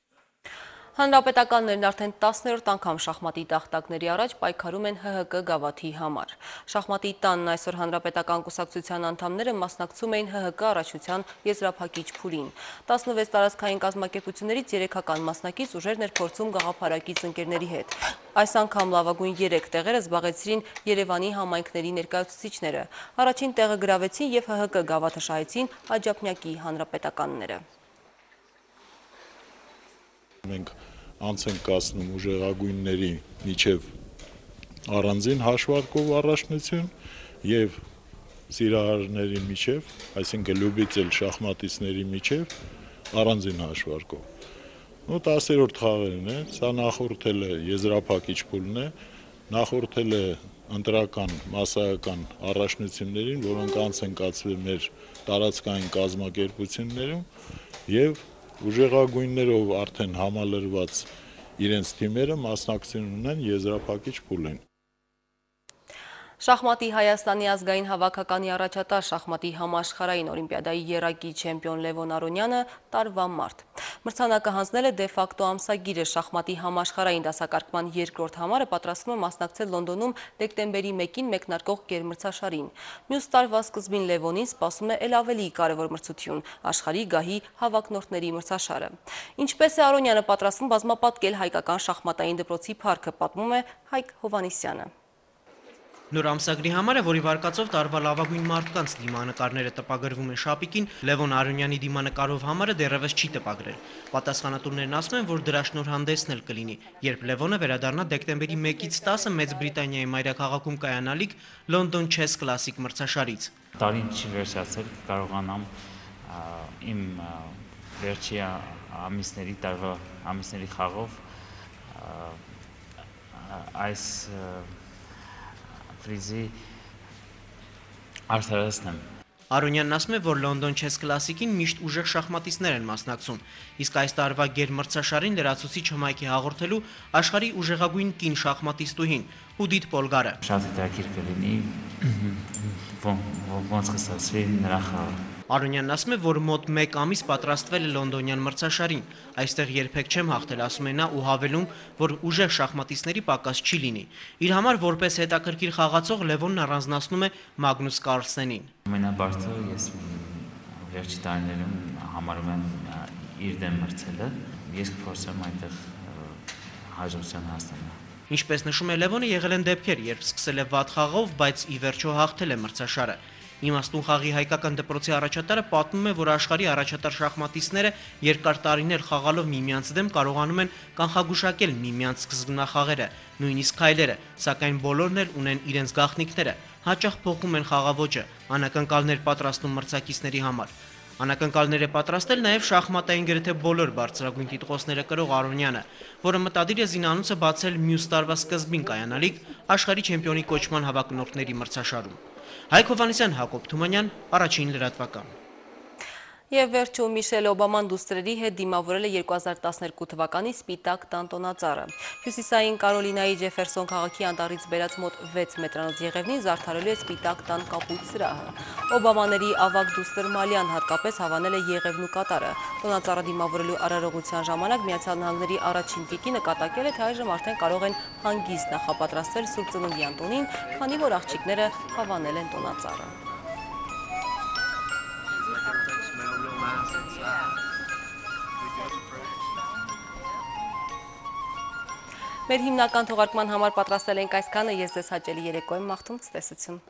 Հանրապետականներն արդեն 10-րդ անգամ շախմատի տախտակների առաջ պայքարում են ՀՀԿ գավաթի համար։ Շախմատի տանն այսօր հանրապետական կուսակցության անդամները մասնակցում էին ՀՀԿ առաջության եզրափակիչ փուլին։ 16 տարածքային կազմակերպություններից 3-ական մասնակից ուժերն էր փորձում գաղափարակից ընկերների հետ։ Այս անգամ լավագույն 3 տեղերը զբաղեցրին Երևանի համայնքների ներկայացուցիչները։ Առաջին տեղը գրավեցին եւ ՀՀԿ գավաթը շահեցին Աջափնյակի հանրապետականները։ Մենք անց ենք կացնում ուժեղագույնների միջև առանձին հաշվարկով առաջնություն եւ սիրահարների միջև, այսինքն լյուբիցել շախմատիստների միջև առանձին հաշվարկով։ Ու 10-րդ խաղերն է, սա նախորդել է եզրափակիչ փուլն է, նախորդել է ընտրական մասսայական առաջնություններին, որոնք անց են կացվել մեր տարածքային կազմակերպություններում եւ ուժեղագույններով արդեն համալրված իրենց թիմերը մասնակցություն ունեն եզրափակիչ փուլին։ Շախմատի Հայաստանի ազգային հավաքականի առաջատար շախմատի համաշխարհային օլիմպիադայի եռակի չեմպիոն Լևոն Արոնյանը տարվա մարտ։ Մրցանակը հանձնել է դեֆակտո ամսագիրը շախմատի համաշխարհային դասակարգման երկրորդ համարը պատրաստվում է մասնակցել Լոնդոնում դեկտեմբերի 1-ին մեկնարկող գերմրցաշարին։ Մյուս տարվա սկզբին Լևոնին սպասում է ել ավելի կարևոր մրցություն՝ աշխարհի գահի հավակնորդների մրցաշարը։ Ինչպես է Արոնյանը պատրաստվում բազմապատկել հայկական շախմատային դպրոցի փառքը, պատմում է Հայկ Հովհաննիսյանը։ Նոր ամսագրի համար է, որի վարկածով տարվա լավագույն մարդկանց դիմանկարները տպագրվում են շապիկին, Լևոն Արոնյանի դիմանկարով համարը դեռևս չի տպագրել։ Պատասխանատուներն ասում են, որ դրա շնորհանդեսն էլ կլինի, երբ Լևոնը վերադառնա դեկտեմբերի 1-ից 10-ը Մեծ Բրիտանիայի մայրաքաղաքում կայանալիք London Chess Classic մրցաշարից։ Տարին չի վերջացել, կարողանամ իմ վերջի ամիսների տարվա ամիսների խաղով այս ֆրիզի արդարացնեմ։ Արոնյանն ասում է, որ London Chess Classic-ին միշտ ուժեղ շախմատիստներ են մասնակցում, իսկ այս տարվա գերմրցաշարին լրացուցիչ հմայք է հաղորդելու աշխարհի ուժեղագույն կին շախմատիստուհին Ուդիթ Պոլգարը։ Շատ հետաքրքիր կլինի ոնց կստացվի նրա խաղը։ Արոնյանն ասում է, որ մոտ 1 ամիս պատրաստվել է լոնդոնյան մրցաշարին, այստեղ երբեք չեմ հաղթել, ասում է նա ու հավելում, որ ուժեղ շախմատիստների պակաս չի լինի։ Իր համար որպես հետաքրքիր խաղացող Լևոնն առանձնացնում է Մագնուս Կարլսենին։ Ամենաբարձրը ես վերջի տարիներում համարում եմ իր դեմ մրցելը, ես կփորձեմ այնտեղ հաջողության հասնել։ Ինչպես նշում է Լևոնը, եղել են դեպքեր, երբ սկսել է վատ խաղով, բայց ի վերջո հաղթել է մրցաշարը։ Իմաստուն խաղի հայկական դպրոցի առաջատարը պատմում է, որ աշխարհի առաջատար շախմատիստները երկար տարիներ խաղալով միմյանց դեմ կարողանում են կանխագուշակել միմյանց սկզբնախաղերը, նույնիսկ քայլերը, սակայն բոլորն էլ ունեն իրենց գաղտնիքները, հաճախ փոխում են խաղաոճը, անակնկալներ պատրաստում մրցակիցների համար։ Անակնկալներ է պատրաստել նաև շախմատային գրեթե բոլոր բարձրագույն տիտղոսները կրող Արոնյանը, որը մտադիր է զինանոցը բացել մյուս տարվա սկզբին կայանալիք աշխարհի չեմպիոնի կոչման հավակնորդների մրցաշարում։ Հայկ Հովհաննիսյան, Հակոբ Թումանյան, Առաջին լրատվական։ Եվ վերջում Միշել Օբաման դուստրերի հետ դիմավորել է 2012 թվականի Սպիտակ տան տոնածառը։ Հյուսիսային Կարոլինայի Ջեֆերսոն քաղաքի անտառից բերած մոտ 6 մետրանոց եղևնին զարդարելու է Սպիտակ տան կապույտ սրահը։ Օբամաների ավագ դուստր Մալյան հատկապես հավանել է եղևնու կատարը։ Տոնածառը դիմավորելու արարողության ժամանակ Միացյալ Նահանգների առաջին տիկի նկատակել է, թե այժմ արդեն կարող են հանգիստ նախապատրաստվել Սուրբ Ծննդյան տոնին, քանի որ աղջիկները հավանել են տոնածառը։ Մեր հիմնական թողարկման համար պատրաստել ենք այսքանը, ես ձեզ հաճելի երեկո եմ մաղթում, ցտեսություն։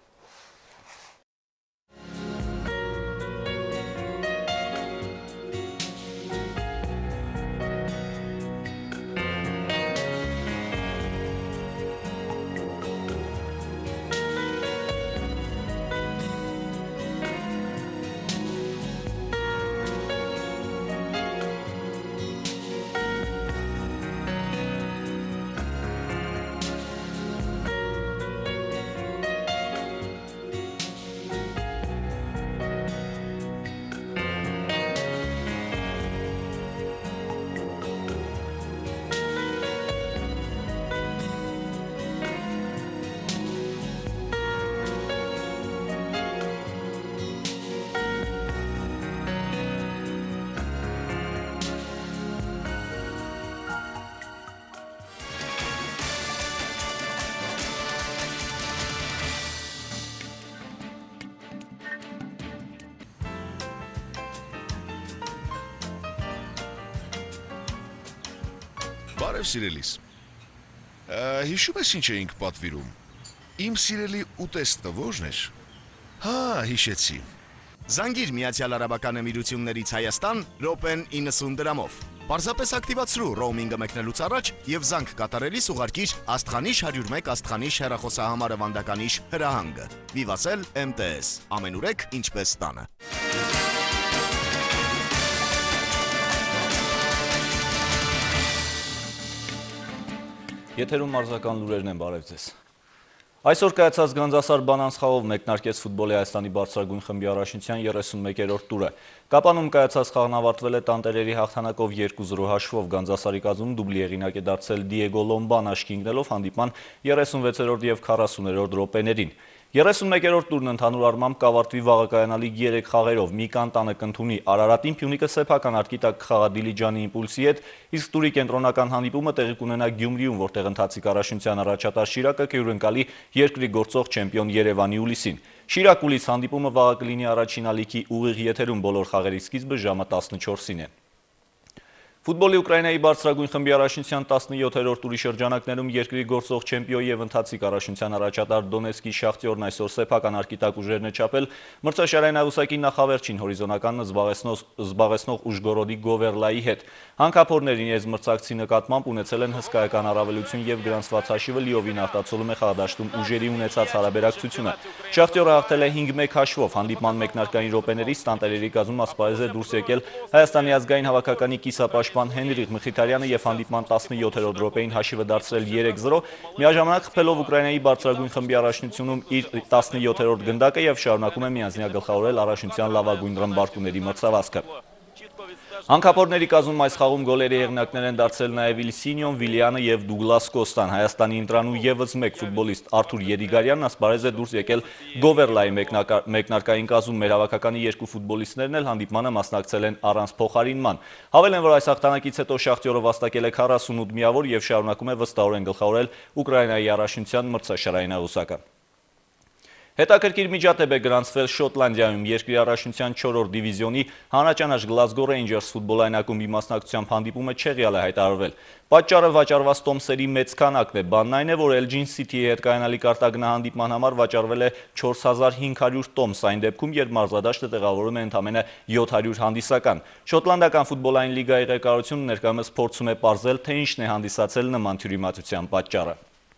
Բարև սիրելիս, հիշում ես ինչ էինք պատվիրում, իմ սիրելի ուտեստը ո՞րն էր, հա, հիշեցի, զանգիր Միացյալ Արաբական Էմիրություններից Հայաստան րոպեն 90 դրամով, պարզապես ակտիվացրու ռոումինգը մեկնելուց առաջ և զանգ կատարելիս ուղարկիր Աստղանիշ 101 Աստղանիշ հեռախոսահամարը վանդականիշ հրահանգը, Vivatel MTS, ամենուրեք ինչպես տանը։ Եթերում մարզական լուրերն են, բարև ձեզ։ Այսօր կայացած Գանձասար Բանանց խաղով մեկնարկեց ֆուտբոլի Հայաստանի բարձրագույն խմբի առաջնության 31-րդ տուրը։ Կապանում կայացած խաղն ավարտվել է տանտերերի հաղթանակով 2-0 հաշվով, Գանձասարի կազմում դուբլի հեղինակ է դարձել Դիեգո Լոմբան աշկի ընկնելով հանդիպման 36-րդ և 40-րդ րոպեներին։ 31-րդ տուրն ընդհանուր առմամբ կավարտվի վաղը կայանալիք 3 խաղերով, Միկան տանը կընդունի Արարատին, Փյունիկը սեփական արկի տակ կխաղա Դիլիջանի Իմպուլսի հետ, իսկ տուրի կենտրոնական հանդիպումը տեղի կունենա Գյումրիում, որտեղ ընթացիկ առաջնության առաջատար Շիրակը կհյուրընկալի երկրի գործող չեմպիոն Երևանի Ուլիսին։ Շիրակ-Ուլիս հանդիպումը վաղը կլինի առաջին ալիքի ուղիղ եթերում, բոլոր խաղերի սկիզբը ժամը 14-ին է։ Ֆուտբոլի Ուկրաինայի բարձրագույն խմբի առաջնության 17-րդ տուրի շրջանակներում երկրի գործող չեմպիոն եւ ընթացիկ առաջնության առաջատար Դոնեցկի Շախտյորն այսօր սեփական արկիտակ ուժերն է չափել մրցաշարային աղյուսակի նախավերջին հորիզոնականն զբաղեցնող Ուժգորոդի Գովերլայի հետ։ Հանքափորներին ես մրցակցի նկատմամբ ունեցել են հսկայական առավելություն եւ գրանցված հաշիվը լիովին արտացոլում է խաղադաշտում ուժերի ունեցած հարաբերակցությունը։ Շախտյորը հաղթել է 5-1 հաշվով, հանդիպման մեկնարկային րոպեներից տանտերերի կազմում ասպարեզ է դուրս եկել Հայաստանի ազգային հավաքականի կիսապաշտպան Հենրիխ Մխիթարյանը եւ հանդիպման 17-րդ րոպեին հաշիվը դարձրել 3-0, միաժամանակ խփելով Ուկրաինայի բարձրագույն խմբի առաջնությունում իր 17-րդ գնդակը եւ շարունակում է միանձնյա գլխավորել առաջնության լավագույն ռմբարկուների մրցավազքը։ Հանքափորների կազմում այս խաղում գոլերի հեղինակներ են դարձել նաև Իլսինյոն, Վիլյանը եւ Դուգլաս Կոստան։ Հայաստանի ընտրանու եւս մեկ ֆուտբոլիստ Արթուր Եդիգարյանն ասպարեզ է դուրս եկել Գովերլայի մեկնարկային կազմում։ Մեր հավաքականի երկու ֆուտբոլիստներն էլ հանդիպմանը մասնակցել են առանց փոխարինման։ Հավելեն, որ այս հաղթանակից հետո Շախտյորը վաստակել է 48 միավոր եւ շարունակում է վստահորեն գլխավորել Ուկրաինայի առաջնության մրցաշարային աղյուսակը։ Հետաքրքիր միջադեպ է գրանցվել Շոտլանդիայում երկրի առաջնության 4-րդ դիվիզիոնի հանրաճանաչ Գլազգո Ռեյնջերս ֆուտբոլային ակումբի մասնակցությամբ հանդիպումը չեղյալ է հայտարարվել։ Պատճառը վաճառված տոմսերի մեծ քանակն է։ Բանն այն է, որ Elgin City-ի հետ կայանալիք արտագնահանդիպման համար վաճառվել է 4500 տոմս, այն դեպքում, երբ մարզադաշտը տեղավորում է ընդամենը 700 հանդիսական։ Շոտլանդական ֆուտբոլային լիգայի ղեկավարությունը ներկայումս փորձում է պարզել, թե ինչն է հանդիսացել նման թյուրիմացության պատճառը։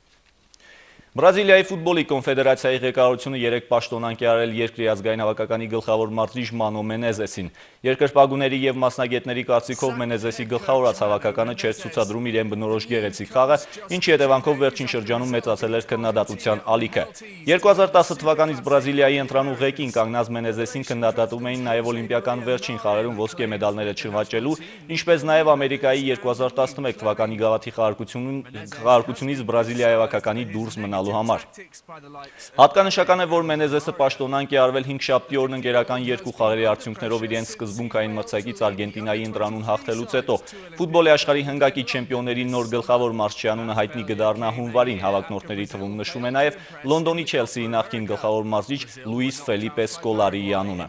Բրազիլիայի ֆուտբոլի կոնֆեդերացիայի ղեկավարությունը 3 պաշտոնանկ է արել երկրի ազգային հավաքականի գլխավոր մարզիչ Մանո Մենեզեսին։ Երկրպագուների եւ մասնագետների կարծիքով Մենեզեսի գլխավորած հավաքականը չէր ցուցադրում իրեն բնորոշ գեղեցիկ խաղը, ինչի հետևանքով վերջին շրջանում մեծացել էր քննադատության ալիքը։ 2010 թվականից Բրազիլիայի ընտրանու ղեկին կանգնած Մենեզեսին քննադատում էին նաեւ օլիմպիական վերջին խաղերում ոսկե մեդալները չվաճելու, ինչպես նաեւ Ամերիկայի 2011 թվականի գավաթի խաղարկությունից Բրազիլիայի հավաքականի դուրս մնալու համար։ Հատկանշական է, որ Մենեզեսը պաշտոնանկ է արվել 5-շաբթի օրն ընկերական երկու խաղերի արդյունքներով իրենց սկզբունքային մրցակից Արգենտինայի ընտրանուն հաղթելուց հետո։ Ֆուտբոլի աշխարհի հնգակի չեմպիոնների նոր գլխավոր մարզչի անունը հայտնի կդառնա հունվարին, հավակնորդների թվում նշվում է նաև Լոնդոնի Չելսիի նախկին գլխավոր մարզիչ Լուիս Ֆելիպե Սկոլարիի անունը։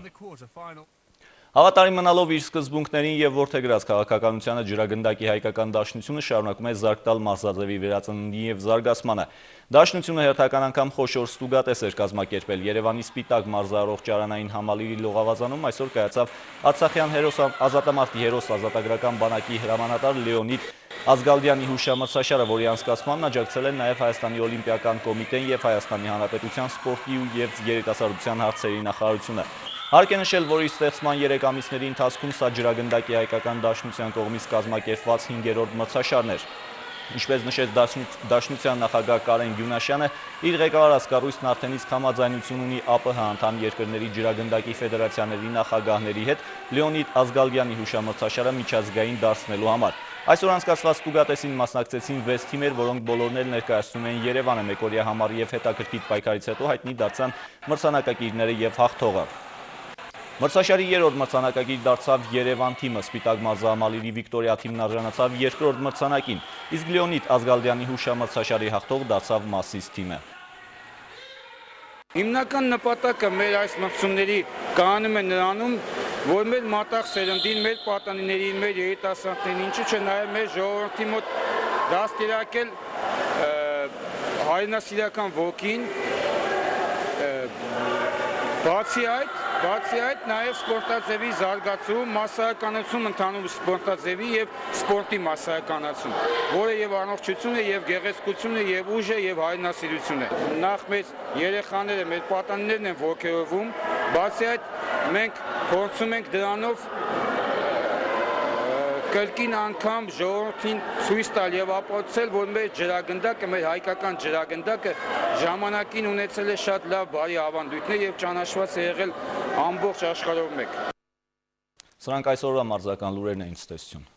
Հավատարիմ մնալով իր սկզբունքներին եւ որդեգրած քաղաքականությանը ջրագնդակի հայկական դաշնությունը շարունակում է զարգ տալ մարզաձևի վերածննդին եւ զարգացմանը։ Դաշնությունը հերթական անգամ խոշոր ստուգատես էր կազմակերպել։ Երևանի Սպիտակ մարզարողջարանային համալիրի լողավազանում այսօր կայացավ Արցախյան ազատամարտի հերոս ազատագրական բանակի հրամանատար Լեոնիդ Ազգալդյանի հուշամրցաշարը, որի անցկացմանն աջակցել են նաև Հայաստանի օլիմպիական կոմիտեն եւ Հայաստանի Հանրապետության սպորտի եւ երիտասարդության հարցերի նախարարությունը։ Հարկ է նշել, որ իր ստեղծման 3 ամիսների ընթացքում սա ջրագնդակի հայկական դաշնության կողմից կազմակերպված 5-րդ մրցաշարն էր։ Ինչպես նշեց Դաշնության նախագահ Կարեն Գյունաշյանը, իր ղեկավարած կառույցն արդեն իսկ համաձայնություն ունի ԱՊՀ անդամ երկրների ջրագնդակի ֆեդերացիաների նախագահների հետ Լեոնիդ Ազգալդյանի հուշամրցաշարը միջազգային դարձնելու համար։ Այսօր անցկացված ստուգատեսին մասնակցեցին 6 թիմեր, որոնք բոլորն էլ ներկայացնում էին Երևանը մեկօրյա համար եւ հետաքրքիր պայքարից հետո հայտնի դարձան մրցանակակիրները եւ հաղթողը։ Մրցաշարի 3-րդ մրցանակակիր դարձավ Երևան թիմը, Սպիտակ մարզահամալիրի Վիկտորիա թիմն արժանացավ 2-րդ մրցանակին, իսկ Լեոնիդ Ազգալդյանի հուշամրցաշարի հաղթող դարձավ Մասիս թիմը։ Հիմնական նպատակը մեր այս մրցումների կայանում է նրանում, որ մեր մատաղ սերնդին, մեր պատանիներին, մեր երիտասարդներին, ինչու՞ չէ նաև մեր ժողովրդի մոտ դաստիարակել հայրենասիրական ոգին, բացի այդ նաև սպորտաձևի զարգացում, մասսայականացում ընդհանուր սպորտաձևի եւ սպորտի մասսայականացում, որը եւ առողջություն է, եւ գեղեցկություն է, եւ ուժ է, եւ հայրենասիրություն է։ Նախ մեր երեխաները, մեր պատանիներն են ոգևորվում, բացի այդ մենք փորձում ենք դրանով կրկին անգամ ժողովրդին ցույց տալ եւ ապացուցել, որ մեր ջրագնդակը, մեր հայկական ջրագնդակը ժամանակին ունեցել է շատ լավ բարի ավանդույթներ եւ ճանաչված է եղել ամբողջ աշխարհով մեկ։ Սրանք այսօրվա մարզական լուրերն էին, ցտեսություն։